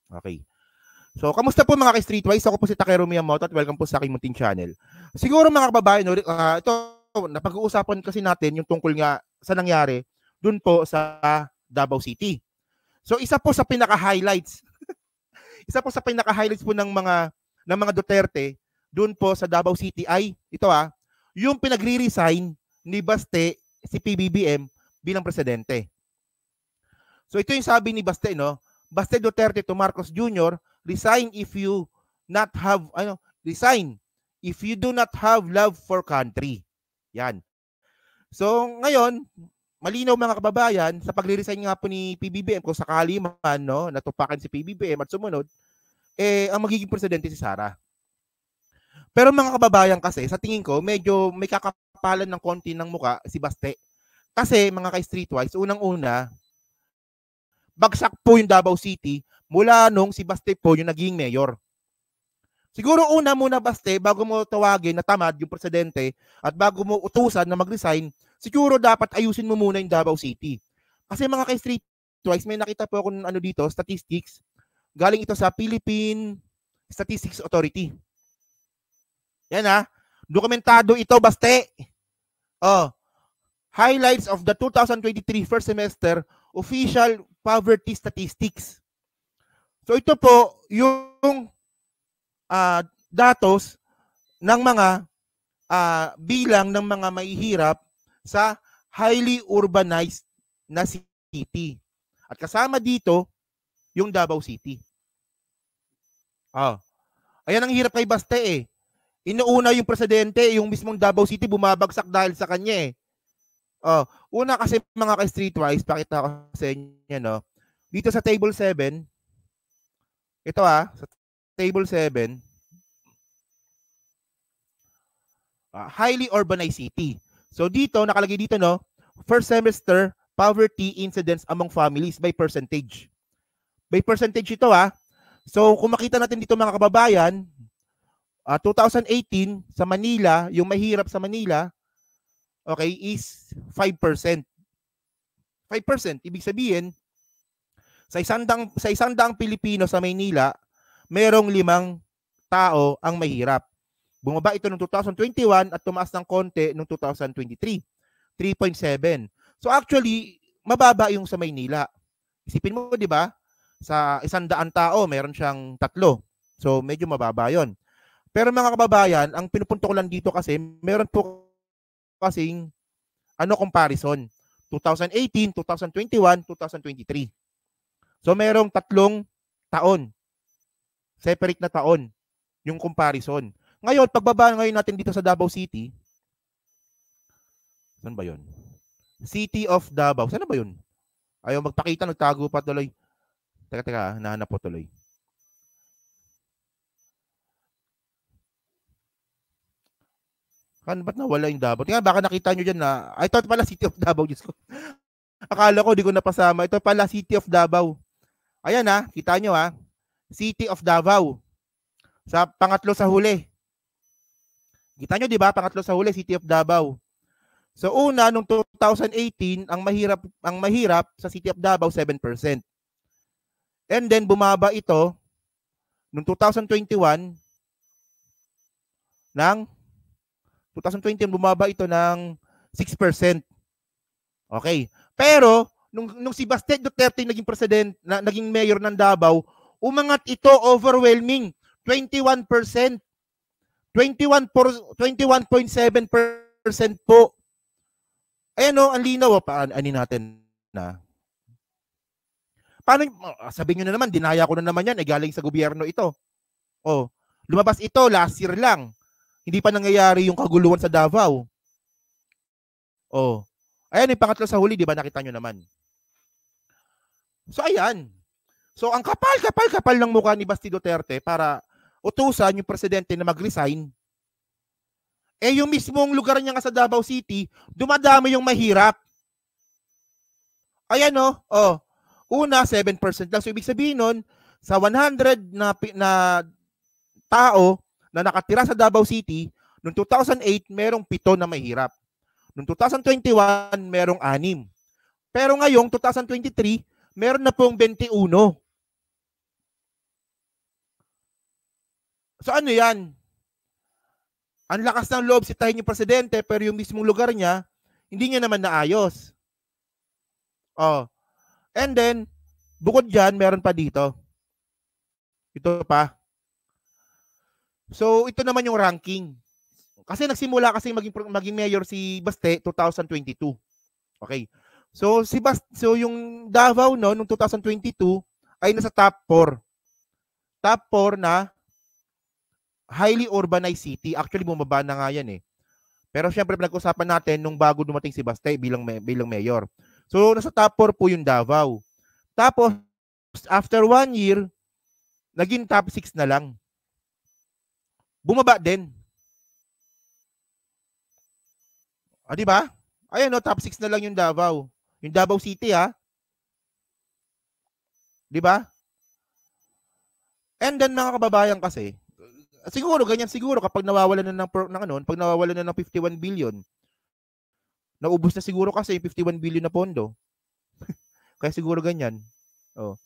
Okay. So, kamusta po mga ka-Streetwise? Ako po si Takero Miyamoto at welcome po sa aking munting channel. Siguro mga kababayan, ito, napag-uusapan kasi natin yung tungkol nga sa nangyari dun po sa Davao City. So, isa po sa pinaka-highlights po ng mga Duterte dun po sa Davao City ay ito yung pinagre-resign ni Baste si PBBM bilang presidente. So ito yung sabi ni Baste, no? Baste Duterte to Marcos Jr., resign if you do not have love for country. Yan. So ngayon, malinaw mga kababayan, sa pagre-resign nga po ni PBBM, kung sakali man, no, natupakan si PBBM at sumunod, ang magiging presidente si Sara. Pero mga kababayan kasi, sa tingin ko, medyo may kakapalan ng konti ng muka si Baste. Kasi mga ka-Streetwise, unang-una, bagsak po yung Davao City mula nung si Baste po yung naging mayor. Siguro una muna Baste, bago mo tawagin na tamad yung presidente at bago mo utusan na mag-resign, siguro dapat ayusin mo muna yung Davao City. Kasi mga ka-Streetwise, may nakita po ako ng dito, statistics. Galing ito sa Philippine Statistics Authority. Yan dokumentado ito, Baste. Highlights of the 2023 first semester official poverty statistics. So ito po yung datos ng mga bilang ng mga mahihirap sa highly urbanized na city. At kasama dito yung Davao City. Ayan ang hirap kay Baste Inuuna yung presidente, yung mismong Davao City bumabagsak dahil sa kanya Una kasi mga ka-Streetwise, pakita ko sa inyo, no? Dito sa table 7, ito sa table 7, highly urbanized city. So dito, nakalagay dito, no? First semester, poverty incidence among families by percentage. By percentage ito, So kung makita natin dito mga kababayan, 2018 sa Manila, yung mahirap sa Manila, okay, is 5%. 5%. Ibig sabihin, sa isang daang Pilipino sa Maynila, merong 5 tao ang mahirap. Bumaba ito noong 2021 at tumaas ng konti noong 2023. 3.7. So actually, mababa yung sa Maynila. Isipin mo, di ba? Sa 100 tao, meron siyang 3. So medyo mababa yon. Pero mga kababayan, ang pinupunto ko lang dito kasi, meron po kasing comparison 2018, 2021, 2023. So merong 3 taon, separate na taon yung comparison. Ngayon, pagbaba ngayon natin dito sa Davao City, saan ba yun? City of Davao, saan ba yun? Ayaw magpakita, nagtago pa tuloy. Teka, nahanap po tuloy. Ba't nawala yung Davao? Tingnan, baka nakita nyo dyan na, ito pala City of Davao. Diyos ko. Akala ko, di ko napasama. Ito pala City of Davao. Ayan kita nyo City of Davao. Sa pangatlo sa huli. Kita nyo, di ba? Pangatlo sa huli, City of Davao. So una, nung 2018, ang mahirap sa City of Davao, 7%. And then, bumaba ito, nung 2021, bumaba ito ng 6%. Okay. Pero, nung si Baste Duterte naging president, naging mayor ng Davao, umangat ito overwhelming 21%. 21.7% po. Ayan ang linaw. Ani natin na. Paano, sabihin nyo na naman, dinaya ko na naman yan, galing sa gobyerno ito. Lumabas ito last year lang. Hindi pa nangyayari yung kaguluhan sa Davao. Ayan yung pangatlo sa huli, di ba? Nakita nyo naman. So, ayan. So, ang kapal ng mukha ni Baste Duterte para utusan yung presidente na mag-resign. Yung mismong lugar niya nga sa Davao City, dumadami yung mahirap. Ayan una, 7% lang. So, ibig sabihin nun, sa 100 na tao na nakatira sa Davao City, noong 2008, merong 7 na mahirap. Noong 2021, merong 6. Pero ngayong 2023, meron na pong 21. So ano yan? Ang lakas ng loob sitahin yung presidente pero yung mismong lugar niya, hindi niya naman naayos. Oh. And then, bukod dyan, meron pa dito. Ito pa. So, ito naman yung ranking. Kasi nagsimula kasi maging mayor si Baste 2022. Okay. So, so yung Davao no, noong 2022 ay nasa top 4. Top 4 na highly urbanized city. Actually, bumaba na nga yan eh. Pero syempre, pinag-usapan natin nung bago dumating si Baste bilang mayor. So, nasa top 4 po yung Davao. Tapos, after 1 year, naging top 6 na lang. Bumaba din. Di ba? Ayan no, top 6 na lang yung Davao. Yung Davao City ha. Di ba? And then mga kababayan kasi, siguro ganyan siguro kapag nawawalan na pag nawawalan na ng 51 billion. Naubos na siguro kasi 51 billion na pondo. Kaya siguro ganyan. Oh.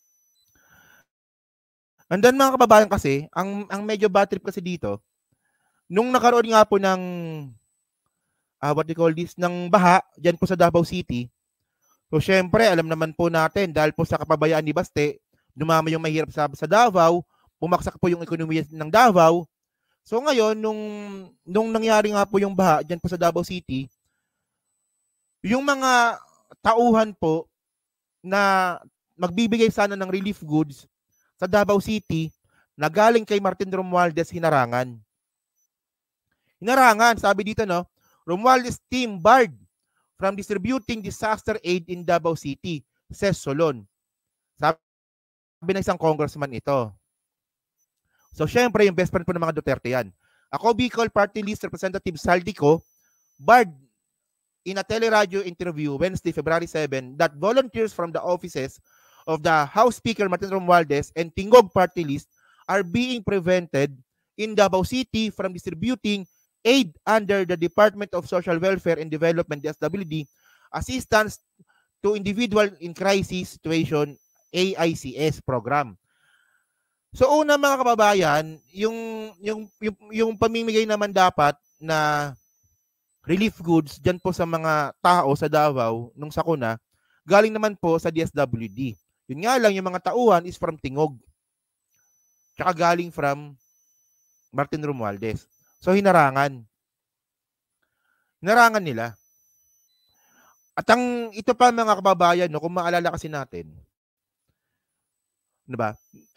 And then mga kababayan kasi, ang medyo bad trip kasi dito, nung nakaroon nga po ng what they call this, ng baha diyan po sa Davao City. So syempre, alam naman po natin dahil po sa kapabayaan ni Baste, dumami yung mahirap sa Davao, bumaksak po yung ekonomiya ng Davao. So ngayon, nung nangyari nga po yung baha diyan po sa Davao City, yung mga tauhan po na magbibigay sana ng relief goods sa Davao City na galing kay Martin Romualdez hinarangan. Hinarangan, sabi dito no, Romualdez team barred from distributing disaster aid in Davao City, says Solon. Sabi ng isang congressman ito. So syempre, yung best friend po ng mga Duterte yan. Ako, Bicol Party List Representative Saldico, barred in a teleradio interview Wednesday, February 7, that volunteers from the offices of the House Speaker Martin Romualdez and Tingog Party List are being prevented in Davao City from distributing aid under the Department of Social Welfare and Development, DSWD, assistance to individual in crisis situation, AICS program. So una mga kababayan, yung pamimigay naman dapat na relief goods dyan po sa mga tao sa Davao nung sakuna, galing naman po sa DSWD. Yun nga lang, yung mga tauhan is from Tingog. Tsaka galing from Martin Romualdez. So hinarangan. Hinarangan nila. At ito pa mga kababayan, no, kung maalala kasi natin, diba?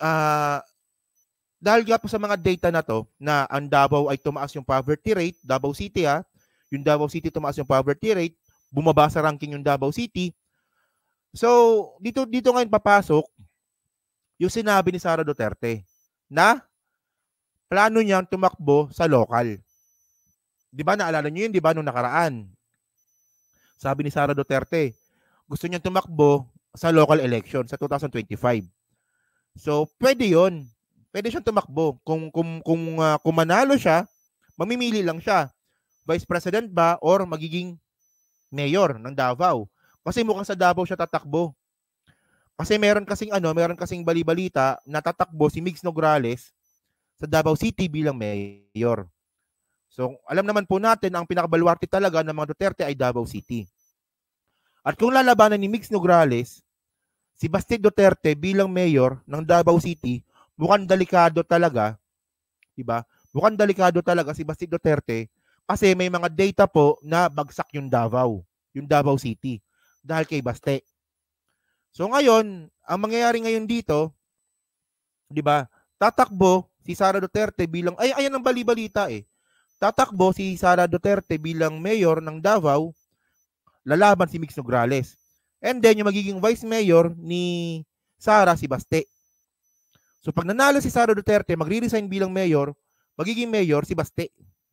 Dahil nga po sa mga data na to, na ang Davao ay tumaas yung poverty rate, Davao City ha, yung Davao City tumaas yung poverty rate, bumaba sa ranking yung Davao City. So, dito ngayon papasok yung sinabi ni Sara Duterte na plano niyang tumakbo sa local. Di ba, naalala niyo yun, di ba, nung nakaraan? Sabi ni Sara Duterte, gusto niyang tumakbo sa local election sa 2025. So, pwede yun. Pwede siyang tumakbo. Kung manalo siya, mamimili lang siya. Vice President ba or magiging mayor ng Davao? Kasi mukhang sa Davao siya tatakbo. Kasi meron kasing bali-balita na tatakbo si Migs Nograles sa Davao City bilang mayor. So, alam naman po natin ang pinakabaluarte talaga ng mga Duterte ay Davao City. At kung lalabanan ni Migs Nograles, si Baste Duterte bilang mayor ng Davao City, mukhang delikado talaga, diba? Mukhang delikado talaga si Baste Duterte kasi may mga data po na bagsak yung Davao City dahil kay Baste. So ngayon, ang mangyayari ngayon dito, diba? Tatakbo si Sara Duterte bilang, ayan ang bali-balita eh. Tatakbo si Sara Duterte bilang mayor ng Davao, lalaban si Migs Nograles. And then, yung magiging vice mayor ni Sara, si Baste. So, pag nanalo si Sara Duterte, magre-resign bilang mayor, magiging mayor si Baste.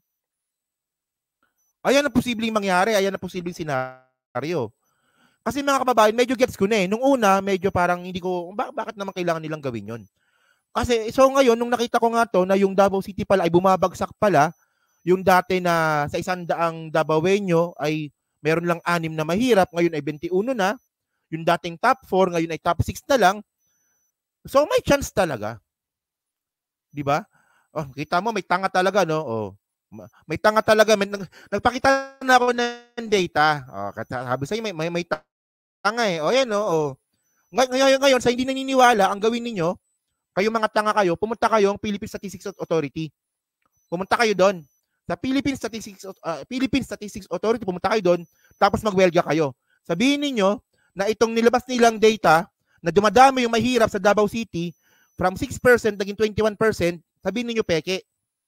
Ayan ang posibleng mangyari, ayan ang posibleng senaryo. Kasi mga kababayan, medyo gets ko na eh. Nung una, medyo parang hindi ko, bakit naman kailangan nilang gawin yon? Kasi, so ngayon, nung nakita ko nga to, na yung Davao City pala ay bumabagsak pala, yung dati na sa 100 Davaoenyo ay meron lang 6 na mahirap, ngayon ay 21 na. Yung dating top 4, ngayon ay top 6 na lang. So may chance talaga. 'Di ba? Oh, kita mo may tanga talaga, no? Oh. May tanga talaga. Nagpakita na ako ng data. Oh, sabi sa'yo, may tanga eh. O yan, no? Oh. Ngayon, sa hindi naniniwala, ang gawin ninyo, kayo mga tanga kayo, pumunta kayo ng Philippine Statistics Authority. Pumunta kayo doon. Sa Philippine Statistics Authority, pumunta kayo doon, tapos magwelga kayo. Sabihin niyo na itong nilabas nilang data na dumadami yung mahirap sa Davao City from 6% naging 21%, sabihin niyo peke.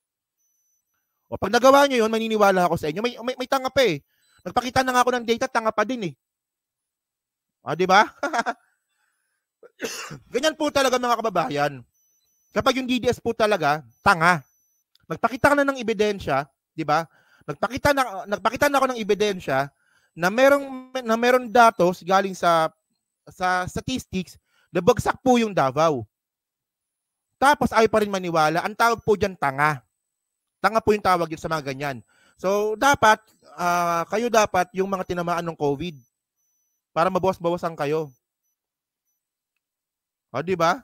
O pag nagawa niyo yun, maniniwala ako sa inyo. May tanga pa eh. Nagpakita na nga ako ng data, tanga pa din eh. Ah, di ba? Ganyan po talaga mga kababayan. Kapag yung DDS po talaga, tanga. Nagpakita ka na ng ebidensya, di ba? Nagpakita na ako ng ebidensya na meron datos galing sa statistics na bagsak po yung Davao. Tapos ay pa rin maniwala. Ang tawag po diyan tanga. Tanga po yung tawag yun sa mga ganyan. So dapat kayo dapat yung mga tinamaan ng COVID para mabawas-bawasan kayo. O, di ba?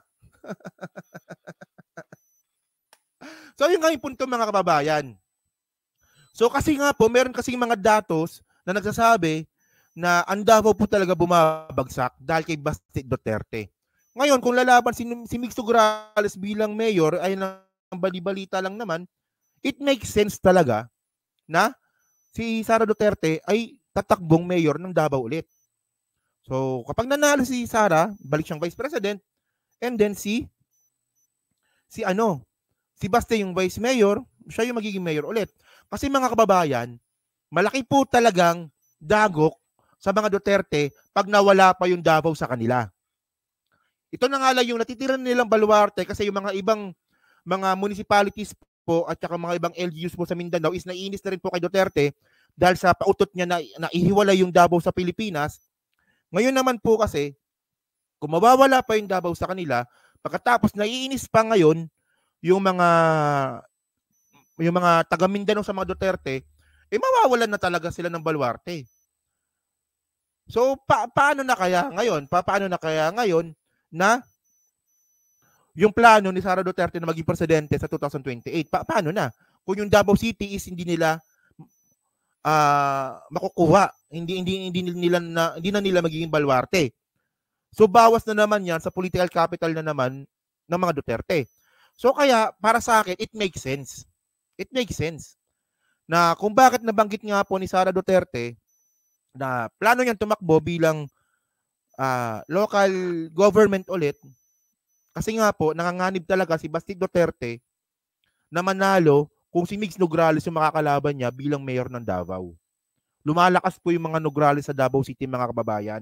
So, yung nga yung punto mga kababayan. So, kasi nga po, meron kasing mga datos na nagsasabi na ang Davao po talaga bumabagsak dahil kay Basti Duterte. Ngayon, kung lalaban si Mix Nograles bilang mayor, ay nang bali-balita lang naman, it makes sense talaga na si Sara Duterte ay tatakbong mayor ng Davao ulit. So, kapag nanalo si Sara, balik siyang vice president, and then si Basti yung vice mayor, siya yung magiging mayor ulit. Kasi mga kababayan, malaki po talagang dagok sa mga Duterte pag nawala pa yung Davao sa kanila. Ito na nga lang yung natitira nilang baluarte kasi yung mga ibang mga municipalities po at saka mga ibang LGUs po sa Mindanao is naiinis na rin po kay Duterte dahil sa pautot niya na ihiwalay yung Davao sa Pilipinas. Ngayon naman po kasi, kung mawawala pa yung Davao sa kanila, pagkatapos naiinis pa ngayon yung mga taga Mindanao sa mga Duterte, mawawalan na talaga sila ng baluarte. So, paano na kaya ngayon na yung plano ni Sara Duterte na maging presidente sa 2028? Paano na? Kung yung Davao City is hindi nila makukuha, hindi na nila magiging baluarte. So, bawas na naman yan sa political capital na naman ng mga Duterte. So, kaya para sa akin, it makes sense. It makes sense na kung bakit nabanggit nga po ni Sara Duterte na plano niyang tumakbo bilang local government ulit kasi nga po nanganganib talaga si Basti Duterte na manalo kung si Mix Nograles yung makakalaban niya bilang mayor ng Davao. Lumalakas po yung mga Nograles sa Davao City, mga kababayan.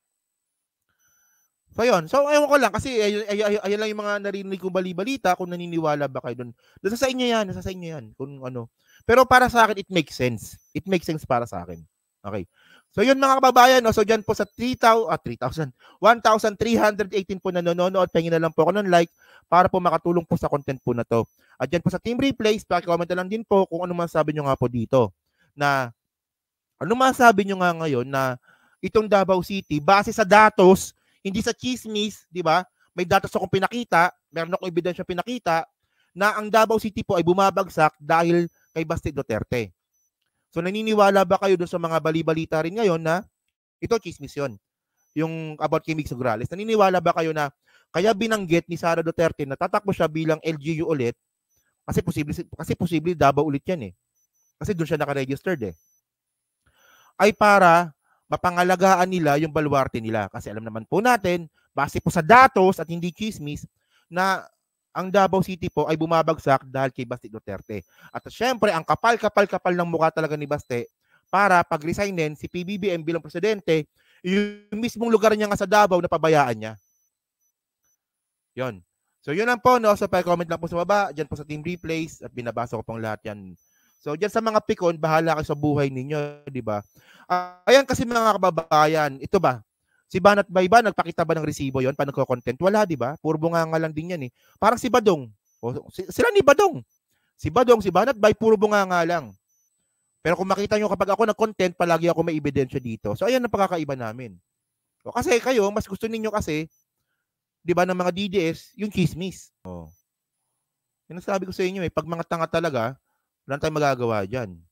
So yun. So ewan ko lang kasi ayun lang yung mga narinig ko bali-balita kung naniniwala ba kayo doon. Nasa sa inyo yan kung ano. Pero para sa akin it makes sense. It makes sense para sa akin. Okay. So yun mga kababayan, no? So diyan po sa 1,318 po nanonood, pahingin na lang po ako ng like para po makatulong po sa content po na to. At diyan po sa Team Replays, paki-comment na lang din po kung ano masasabi nyo nga po dito. Na ano masasabi nyo nga ngayon na itong Davao City base sa datos, hindi sa chismis, di ba? May datos akong pinakita, meron akong ebidensya pinakita na ang Davao City po ay bumabagsak dahil kay Basti Duterte. So naniniwala ba kayo doon sa mga bali-balita rin ngayon na ito chismis yun? Yung about kay Mix Nograles. Naniniwala ba kayo na kaya binanggit ni Sara Duterte na tatakbo siya bilang LGU ulit kasi posible Davao ulit yan eh. Kasi doon siya naka-registered eh. Ay para mapangalagaan nila yung baluarte nila. Kasi alam naman po natin, base po sa datos at hindi chismis, na ang Davao City po ay bumabagsak dahil kay Basti Duterte. At syempre, ang kapal ng mukha talaga ni Basti para pag-resignin si PBBM bilang presidente, yung mismong lugar niya nga sa Davao na pabayaan niya. Yon. So yun lang po, no? So pa-comment lang po sa baba, dyan po sa Team Replays at binabasa ko pong lahat yan. So dyan sa mga pikon, bahala kayo sa buhay ninyo, di ba? Ayan kasi mga kababayan, ito ba? Si Banat Bay ba, nagpakita ba ng resibo yon pa nagko-content? Wala, di ba? Puro bunganga lang din yan eh. Parang si Badong. Sila ni Badong. Si Badong, si Banat Bay, puro bunganga lang. Pero kung makita nyo kapag ako nag-content, palagi ako may ebidensya dito. So ayan ang pagkakaiba namin. O, kasi kayo, mas gusto ninyo kasi, di ba, ng mga DDS, yung chismis. Oh. Yung sabi ko sa inyo pag mga tanga talaga, wala tayong magagawa diyan.